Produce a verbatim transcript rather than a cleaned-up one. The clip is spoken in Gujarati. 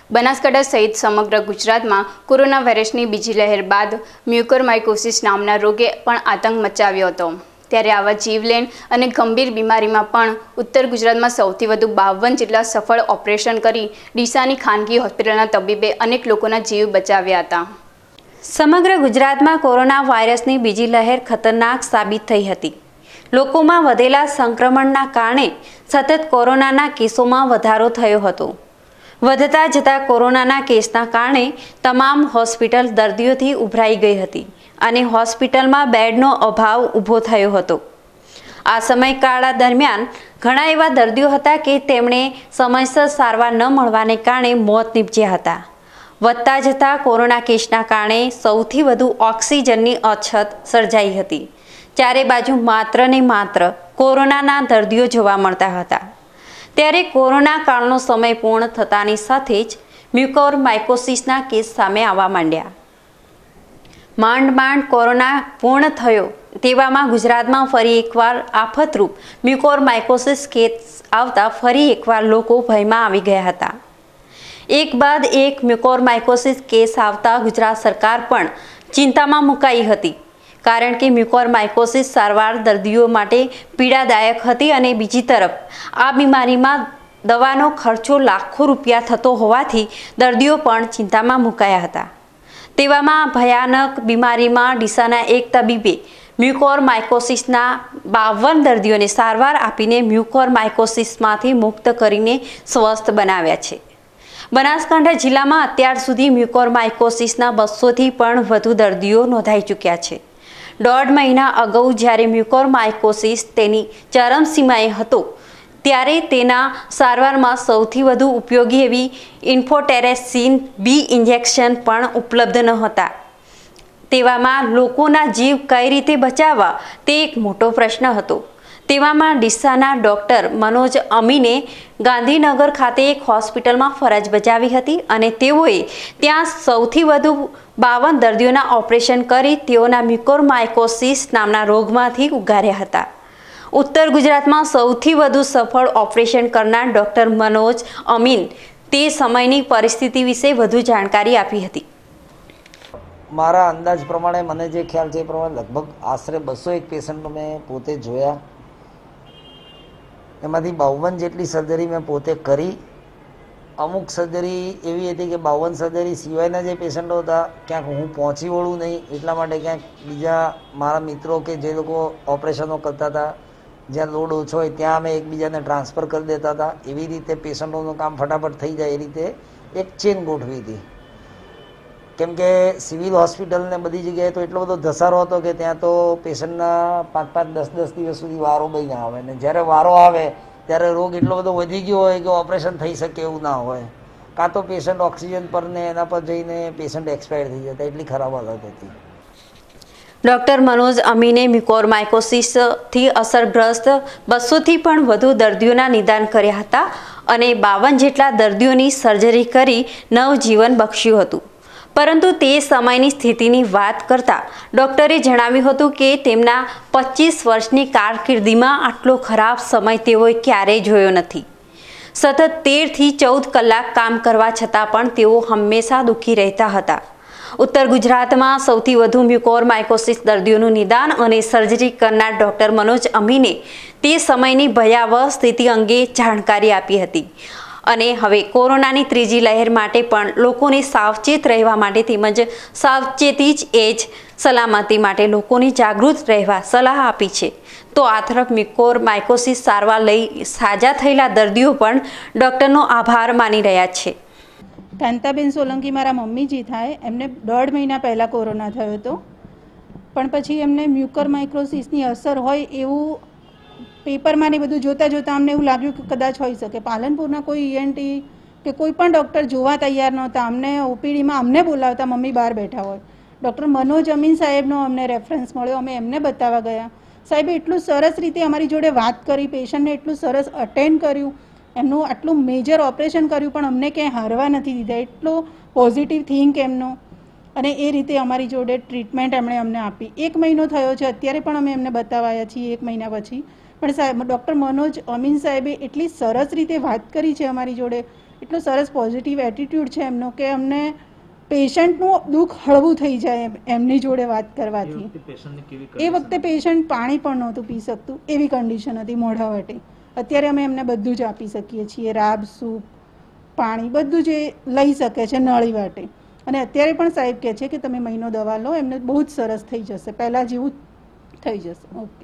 બનાસકાંઠા સહિત સમગ્ર ગુજરાતમાં કોરોના વાયરસની બીજી લહેર બાદ મ્યુકોરમાઇકોસિસ નામના રોગે પણ આતંક મચાવ્યો હતો। ત્યારે આવા જીવલેણ અને ગંભીર બીમારીમાં પણ ઉત્તર ગુજરાતમાં સૌથી વધુ બાવન જેટલા સફળ ઓપરેશન કરી ડીસાની ખાનગી હોસ્પિટલના તબીબે અનેક લોકોના જીવ બચાવ્યા હતા। સમગ્ર ગુજરાતમાં કોરોના વાયરસની બીજી લહેર ખતરનાક સાબિત થઈ હતી। લોકોમાં વધેલા સંક્રમણના કારણે સતત કોરોનાના કેસોમાં વધારો થયો હતો। વધતા જતા કોરોનાના કેસના કારણે તમામ હોસ્પિટલ દર્દીઓથી ઉભરાઈ ગઈ હતી અને હોસ્પિટલમાં બેડનો અભાવ ઊભો થયો હતો। આ સમયગાળા દરમિયાન ઘણા એવા દર્દીઓ હતા કે તેમણે સમયસર સારવાર ન મળવાને કારણે મોત નીપજ્યા હતા। વધતા જતા કોરોના કેસના કારણે સૌથી વધુ ઓક્સિજનની અછત સર્જાઈ હતી। ચારે બાજુ માત્ર ને માત્ર કોરોનાના દર્દીઓ જોવા મળતા હતા। ત્યારે કોરોના કાળનો સમય પૂર્ણ થતાની સાથે જ મ્યુકોરમાઇકોસિસના કેસ સામે આવવા માંડ્યા। માંડ માંડ કોરોના પૂર્ણ થયો તેવામાં ગુજરાતમાં ફરી એકવાર આફતરૂપ મ્યુકોરમાઇકોસિસ કેસ આવતા ફરી એકવાર લોકો ભયમાં આવી ગયા હતા। એક બાદ એક મ્યુકોરમાઇકોસિસ કેસ આવતા ગુજરાત સરકાર પણ ચિંતામાં મુકાઈ હતી, કારણ કે મ્યુકોરમાઇકોસિસ સારવાર દર્દીઓ માટે પીડાદાયક હતી અને બીજી તરફ આ બીમારીમાં દવાનો ખર્ચો લાખો રૂપિયા થતો હોવાથી દર્દીઓ પણ ચિંતામાં મુકાયા હતા। તેવામાં ભયાનક બીમારીમાં ડીસાના એક તબીબે મ્યુકોરમાઇકોસિસના બાવન દર્દીઓને સારવાર આપીને મ્યુકોરમાઇકોસિસમાંથી મુક્ત કરીને સ્વસ્થ બનાવ્યા છે। બનાસકાંઠા જિલ્લામાં અત્યાર સુધી મ્યુકોરમાઇકોસિસના બસોથી પણ વધુ દર્દીઓ નોંધાઈ ચૂક્યા છે। દોઢ મહિના અગાઉ જ્યારે મ્યુકોરમાઇકોસિસ તેની ચરમસીમાએ હતો ત્યારે તેના સારવારમાં સૌથી વધુ ઉપયોગી એવી ઇન્ફોટેરેસિન બી ઇન્જેક્શન પણ ઉપલબ્ધ ન હતા। તેવામાં લોકોના જીવ કઈ રીતે બચાવવા તે એક મોટો પ્રશ્ન હતો। તેવામાં ડીસાના ડૉક્ટર મનોજ અમીને ગાંધીનગર ખાતે એક હોસ્પિટલમાં ફરજ બજાવી હતી અને તેઓએ ત્યાં સૌથી વધુ બાવન દર્દીઓના ઓપરેશન કરી તેઓના મ્યુકોરમાઇકોસિસ નામના રોગમાંથી ઉગાર્યા હતા। ઉત્તર ગુજરાતમાં સૌથી વધુ સફળ ઓપરેશન કરનાર ડૉક્ટર મનોજ અમીન તે સમયની પરિસ્થિતિ વિશે વધુ જાણકારી આપી હતી। મારા અંદાજ પ્રમાણે મને જે ખ્યાલ છે એ પ્રમાણે લગભગ આશરે બસો એક પેશન્ટ મેં પોતે જોયા। એમાંથી બાવન જેટલી સર્જરી મેં પોતે કરી। અમુક સર્જરી એવી હતી કે બાવન સર્જરી સિવાયના જે પેશન્ટો હતા ક્યાંક હું પહોંચી વળું નહીં એટલા માટે ક્યાંક બીજા મારા મિત્રો કે જે લોકો ઓપરેશનો કરતા હતા જ્યાં લોડ ઓછો હોય ત્યાં અમે એકબીજાને ટ્રાન્સફર કરી દેતા હતા। એવી રીતે પેશન્ટોનું કામ ફટાફટ થઈ જાય એ રીતે એક ચેન ગોઠવી હતી, કેમ કે સિવિલ હોસ્પિટલ ને બધી જગ્યાએ તો એટલો બધો ધસારો હતો કે ત્યાં તો પેશન્ટના પાંચ પાંચ દસ દસ દિવસ સુધી વારો બી ના આવે ને જ્યારે વારો આવે ત્યારે રોગ એટલો બધો વધી ગયો હોય કે ઓપરેશન થઈ શકે એવું ના હોય, કાં તો પેશન્ટ ઓક્સિજન પર ને એના પર જઈને પેશન્ટ એક્સપાયર થઈ જતા, એટલી ખરાબ હાલત હતી। ડૉક્ટર મનોજ અમીને મ્યુકોરમાઇકોસિસથી અસરગ્રસ્ત બસોથી પણ વધુ દર્દીઓના નિદાન કર્યા હતા અને બાવન જેટલા દર્દીઓની સર્જરી કરી નવજીવન બક્ષ્યું હતું। પરંતુ તે સમયની સ્થિતિની વાત કરતા ડૉક્ટરે જણાવ્યું હતું કે તેમના પચીસ વર્ષની કારકિર્દીમાં આટલો ખરાબ સમય તેઓએ ક્યારેય જોયો નથી। સતત તેરથી ચૌદ કલાક કામ કરવા છતાં પણ તેઓ હંમેશા દુઃખી રહેતા હતા। ઉત્તર ગુજરાતમાં સૌથી વધુ મ્યુકોરમાઇકોસિસ દર્દીઓનું નિદાન અને સર્જરી કરનાર ડૉક્ટર મનોજ અમીને તે સમયની ભયાવહ સ્થિતિ અંગે જાણકારી આપી હતી અને હવે કોરોનાની ત્રીજી લહેર માટે પણ લોકોને સાવચેત રહેવા માટે તેમજ સાવચેતી જ એ જ સલામતી માટે લોકોને જાગૃત રહેવા સલાહ આપી છે। તો આ તરફ મ્યુકોરમાઇકોસિસ સારવાર લઈ સાજા થયેલા દર્દીઓ પણ ડૉક્ટરનો આભાર માની રહ્યા છે। કાંતાબેન સોલંકી મારા મમ્મીજી થાય, એમને દોઢ મહિના પહેલાં કોરોના થયો હતો, પણ પછી એમને મ્યુકોરમાઇકોસિસની અસર હોય એવું પેપરમાં ને બધું જોતાં જોતાં અમને એવું લાગ્યું કે કદાચ હોઈ શકે। પાલનપુરના કોઈ ઈએનટી કે કોઈ પણ ડૉક્ટર જોવા તૈયાર નહોતા। અમને ઓપીડીમાં અમને બોલાવતા, મમ્મી બહાર બેઠા હોય। ડૉક્ટર મનોજ અમીન સાહેબનો અમને રેફરન્સ મળ્યો, અમે એમને બતાવવા ગયા। સાહેબે એટલું સરસ રીતે અમારી જોડે વાત કરી, પેશન્ટને એટલું સરસ અટેન્ડ કર્યું, એમનું આટલું મેજર ઓપરેશન કર્યું પણ અમને ક્યાંય હારવા નથી દીધા। એટલો પોઝિટિવ થિંક એમનો, અને એ રીતે અમારી જોડે ટ્રીટમેન્ટ એમણે અમને આપી। એક મહિનો થયો છે, અત્યારે પણ અમે એમને બતાવ્યા છીએ એક મહિના પછી, પણ સાહેબ ડૉક્ટર મનોજ અમીન સાહેબે એટલી સરસ રીતે વાત કરી છે અમારી જોડે, એટલો સરસ પોઝિટિવ એટીટ્યૂડ છે એમનો કે અમને પેશન્ટનું દુઃખ હળવું થઈ જાય એમ એમની જોડે વાત કરવાથી. એ વખતે પેશન્ટ પાણી પણ નહોતું પી શકતું, એવી કન્ડિશન હતી મોઢા વટે. અત્યારે અમે એમને બધું જ આપી શકીએ છીએ, રાબ, સૂપ, પાણી બધું જે લઈ શકે છે નળી વાટે. અને અત્યારે પણ સાહેબ કહે છે કે તમે મહિનો દવા લો, એમને બહુ જ સરસ થઈ જશે, પહેલાં જેવું થઈ જશે. ઓકે.